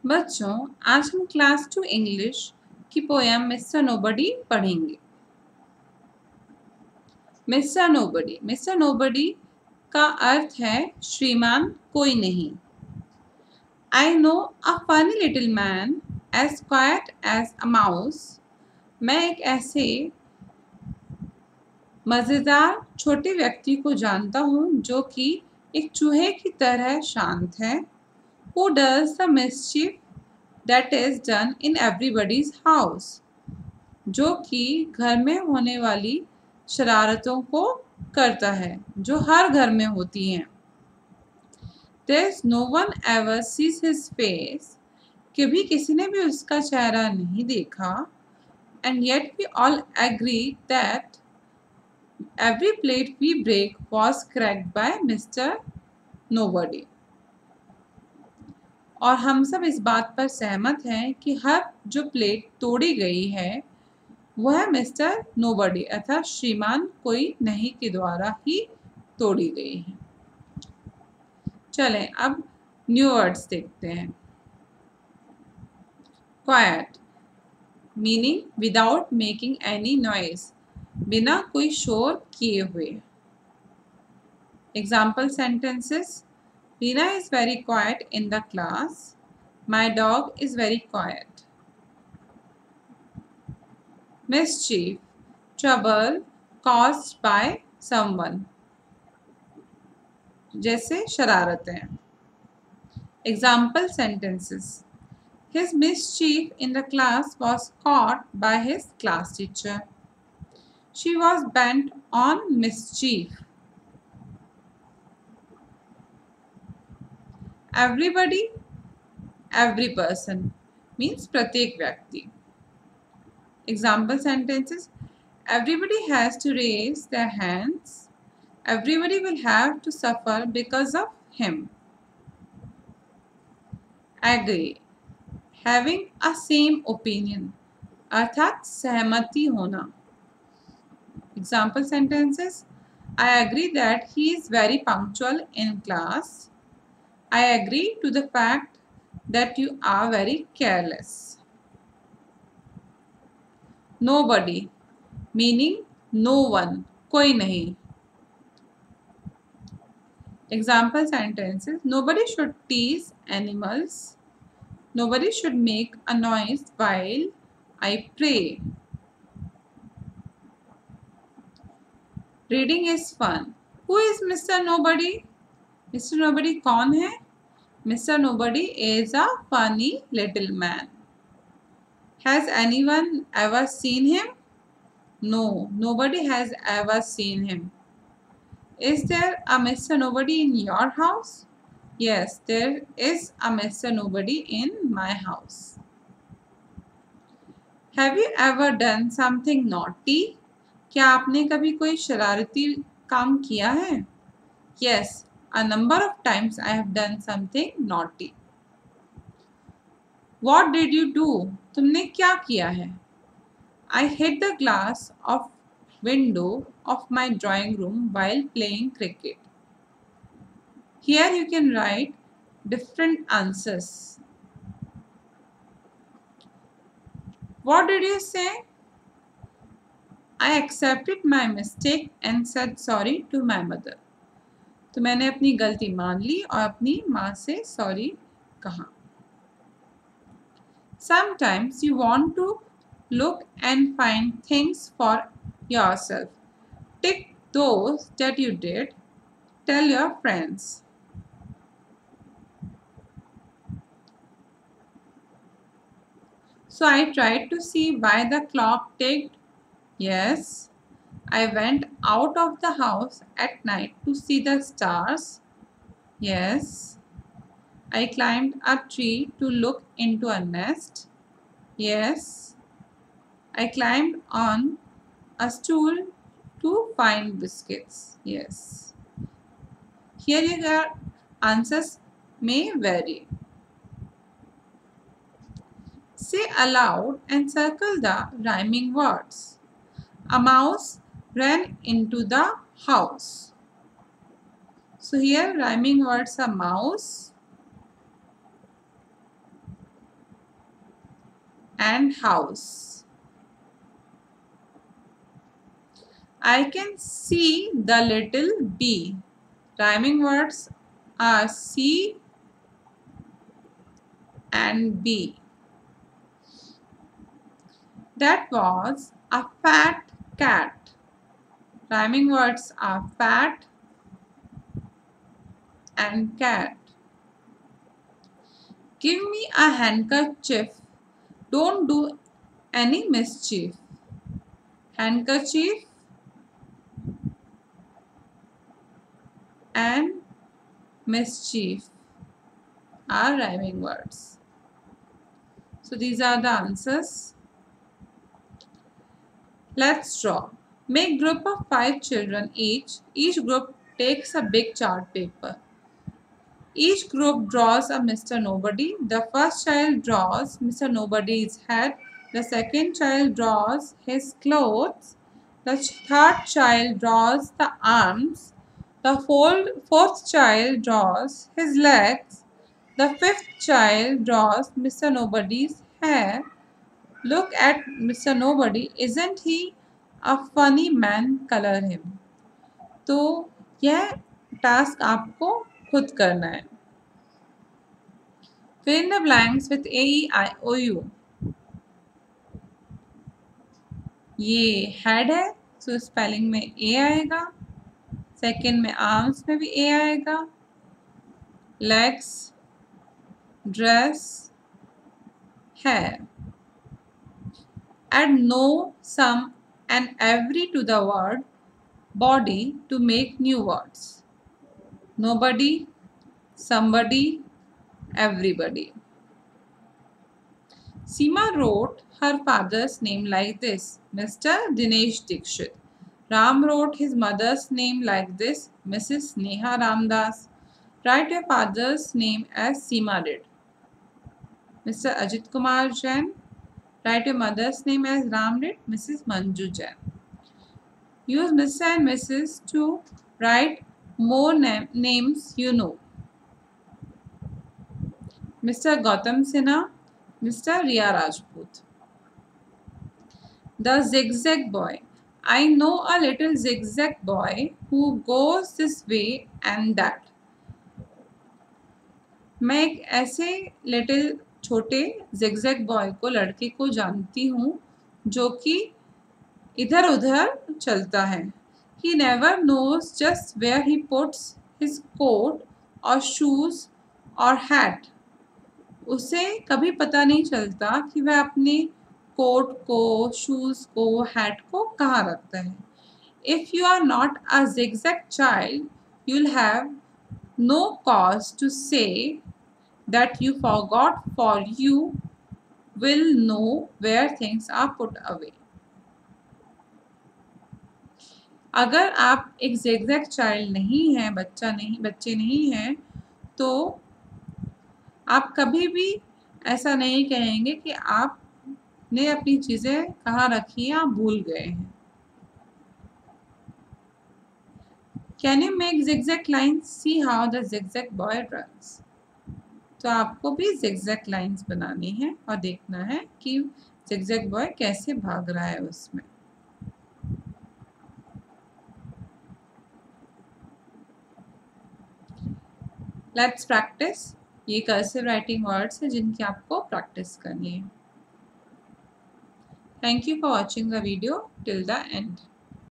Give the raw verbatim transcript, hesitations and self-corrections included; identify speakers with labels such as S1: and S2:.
S1: बच्चों, आज हम क्लास टू इंग्लिश की पोयम मिस्टर नोबडी पढ़ेंगे। मिस्टर नोबडी मिस्टर नोबडी का अर्थ है श्रीमान कोई नहीं। I know a funny little man as quiet as a mouse. मैं एक ऐसे मज़ेदार छोटे व्यक्ति को जानता हूँ जो कि एक चूहे की तरह शांत है। Who does the mischief that is done in everybody's house? जो कि घर में होने वाली शरारतों को करता है जो हर घर में होती हैं। There's no one ever sees his face. कभी किसी ने भी उसका चेहरा नहीं देखा। And yet we all agree that every plate we break was cracked by Mister Nobody. और हम सब इस बात पर सहमत हैं कि हर जो प्लेट तोड़ी गई है वह मिस्टर नोबडी अर्थात श्रीमान कोई नहीं के द्वारा ही तोड़ी गई है। चलें अब न्यू वर्ड्स देखते हैं। Quiet meaning without making any noise, बिना कोई शोर किए हुए। Example sentences: Rina is very quiet in the class. My dog is very quiet. Mischief, trouble caused by someone. जैसे शरारतें। Example sentences: His mischief in the class was caught by his class teacher. She was bent on mischief. Everybody, every person means प्रत्येक व्यक्ति। Example sentences: Everybody has to raise their hands. Everybody will have to suffer because of him. Agree, having a same opinion अर्थात सहमति होना। Example sentences: I agree that he is very punctual in class. I agree to the fact that you are very careless. Nobody meaning no one, कोई नहीं। Example sentences: Nobody should tease animals. Nobody should make a noise while I pray. Reading is fun. Who is Mister Nobody? Mister Nobody कौन है? Mister Nobody is a funny little man. Has anyone ever seen him? No, nobody has ever seen him. Is there a Mister Nobody in your house? Yes, there is a Mister Nobody in my house. Have you ever done something naughty? क्या आपने कभी कोई शरारती काम किया है? Yes, a number of times I have done something naughty. What did you do? तुमने क्या किया है? I hit the glass of window of my drawing room while playing cricket. Here you can write different answers. What did you say? I accepted my mistake and said sorry to my mother. तो मैंने अपनी गलती मान ली और अपनी माँ से sorry कहा। Sometimes you want to look and find things for yourself. Tick those that you did. Tell your friends. So I tried to see why the clock ticked. Yes. I went out of the house at night to see the stars. Yes. I climbed a tree to look into a nest. Yes. I climbed on a stool to find biscuits. Yes. Here your answers may vary. Say aloud and circle the rhyming words. A mouse ran into the house. So here rhyming words are mouse, and house. I can see the little bee. Rhyming words are see and bee. That was a fat cat. Rhyming words are fat and cat. Give me a handkerchief. Don't do any mischief. Handkerchief and mischief are rhyming words. So these are the answers. Let's draw. Make group of five children each. Each group takes a big chart paper. Each group draws a Mister Nobody. The first child draws Mister Nobody's head. The second child draws his clothes. The third child draws the arms. The fourth child draws his legs. The fifth child draws Mister Nobody's hair. Look at Mister Nobody. Isn't he a funny man? Color him. तो यह task आपको खुद करना है. Fill in the blanks with A, E, I, O, U. ये head है, तो spelling में ए आएगा. सेकेंड में आर्म्स में भी ए आएगा. Legs, dress, hair. Add no, some and every to the word body to make new words. Nobody, somebody, everybody. Seema wrote her father's name like this, Mister Dinesh Dikshit. Ram wrote his mother's name like this, Missus Neha Ramdas. Write your father's name as Seema did. Mister Ajit Kumar Jain. Write your mother's name as Ram did, Missus Manju Jain. Use Mister and Missus to write more na names you know. Mister Gautam Sinha, Mister Riya Rajput. The zigzag boy. I know a little zigzag boy who goes this way and that. मैं एक ऐसे little छोटे zigzag boy को लड़के को जानती हूँ जो कि इधर उधर चलता है. He never knows just where he puts his coat or shoes or hat. उसे कभी पता नहीं चलता कि वह अपने कोट को, शूज़ को, हैट को कहाँ रखता है. If you are not a zigzag child, you'll have no cause to say that you forgot, for you will know where things are put away. अगर आप एक zigzag child नहीं हैं, बच्चा नहीं, बच्चे नहीं हैं, तो आप कभी भी ऐसा नहीं कहेंगे कि आपने अपनी चीज़ें कहाँ रखी हैं, आप भूल गए हैं. Can you make zigzag lines? See how the zigzag boy runs. तो आपको भी zigzag lines बनानी है और देखना है कि zigzag boy कैसे भाग रहा है उसमें. Let's practice. ये कर्सिव राइटिंग वर्ड्स है जिनकी आपको प्रैक्टिस करनी है. Thank you for watching the video till the and.